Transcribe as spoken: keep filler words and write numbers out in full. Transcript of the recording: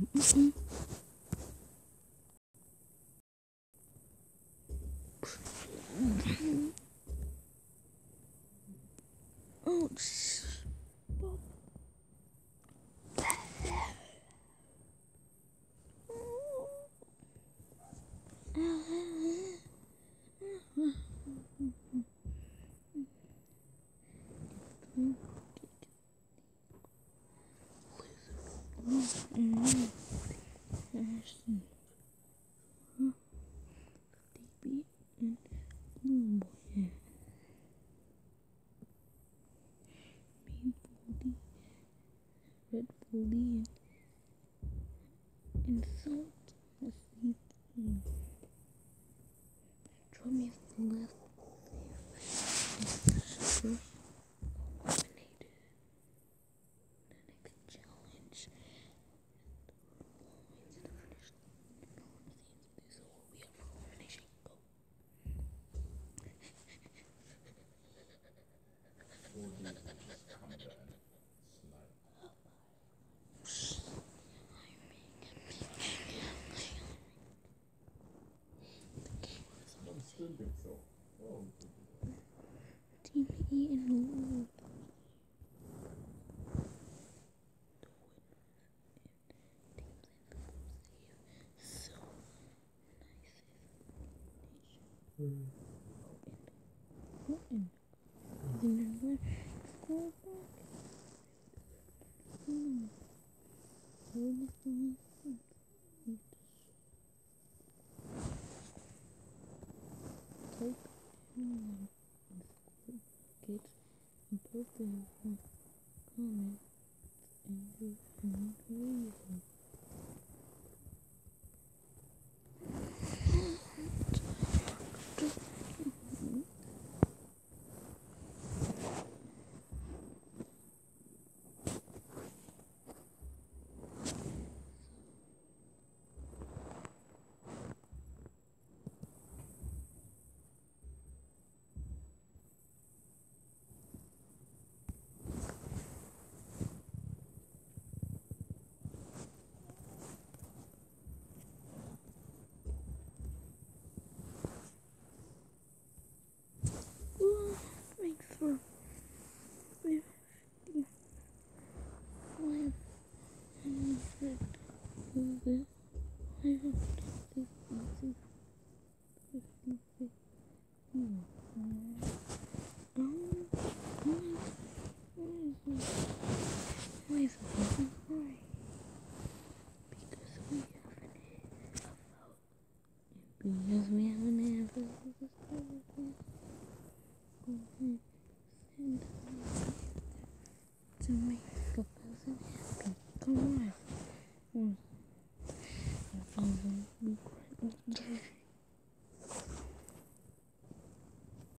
Mm-mm. Oh, stop. Red Bully and salt. Let's see. Draw me the left. Sugar. Eliminated. The next challenge. This will be a elimination. Go. Team E and Lulu. So nice. Open. Open. Go back. Hmm. Hold the phone. Take one get and put the comment and do not read. Breakthrough. Fifty five hundred. Five hundred fifty fifty fifty. Why is it not right? Because we haven't hit about. Because we haven't had a to make a person happy. Come on.